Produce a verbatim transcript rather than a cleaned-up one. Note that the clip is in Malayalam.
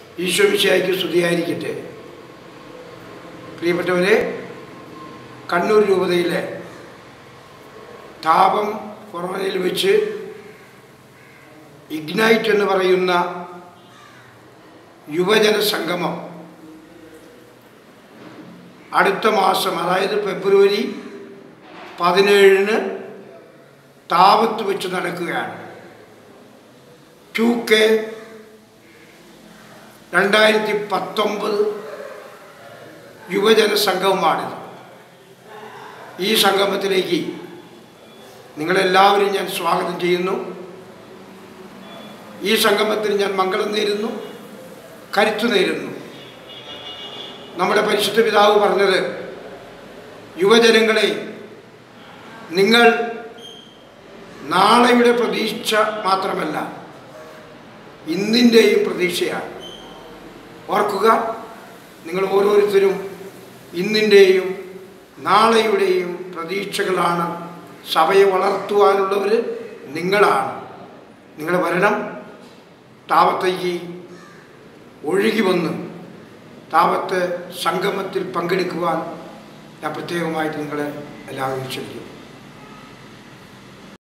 ഈശോമിശിഹായ്ക്ക് സ്തുതിയായിരിക്കട്ടെ. പ്രിയപ്പെട്ടവരെ, കണ്ണൂർ രൂപതയിലെ താപം കൊറോണയിൽ വെച്ച് ഇഗ്നൈറ്റ് എന്ന് പറയുന്ന യുവജന സംഗമം അടുത്ത മാസം, അതായത് ഫെബ്രുവരി പതിനേഴിന് താവത്ത് വെച്ച് നടക്കുകയാണ്. ടു കെ രണ്ടായിരത്തി പത്തൊമ്പത് യുവജന സംഗമമാണിത്. ഈ സംഗമത്തിലേക്ക് നിങ്ങളെല്ലാവരും ഞാൻ സ്വാഗതം ചെയ്യുന്നു. ഈ സംഗമത്തിന് ഞാൻ മംഗളം നേരുന്നു, കരുത്തു നേരുന്നു. നമ്മുടെ പരിശുദ്ധ പിതാവ് പറഞ്ഞത്, യുവജനങ്ങളെ, നിങ്ങൾ നാളെയുടെ പ്രതീക്ഷ മാത്രമല്ല, ഇന്നിൻ്റെയും പ്രതീക്ഷയാണ്. ഓർക്കുക, നിങ്ങൾ ഓരോരുത്തരും ഇന്നിൻ്റെയും നാളെയുടെയും പ്രതീക്ഷകളാണ്. സഭയെ വളർത്തുവാനുള്ളവർ നിങ്ങളാണ്. നിങ്ങൾ വരണം, താവത്തേക്ക് ഒഴുകി വന്ന് താവത്ത് സംഗമത്തിൽ പങ്കെടുക്കുവാൻ ഞാൻ പ്രത്യേകമായിട്ട് നിങ്ങളെ എല്ലാവരും ക്ഷണിക്കും.